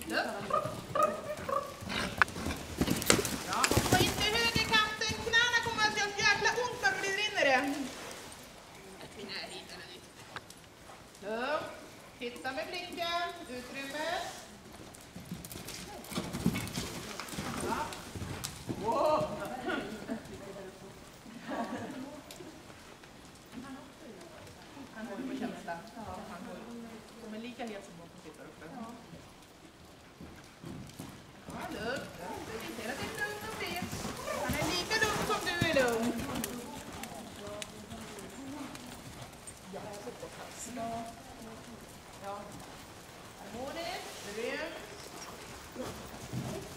Ja, hoppa in till högerkanten. Knäna kommer att göra jäkla ont när du glider in i det. Knä hit eller dit. Lugnt. Titta med blicken. Utrymme. Ja. Wow. Han går på känsla. Ja, han går. De är lika het som de som sitter uppe. Ja, lugnt. Du ser att det är lugnt och fint. Han är lika lugn som du är lugn. Ja, harmoniskt. Grymt.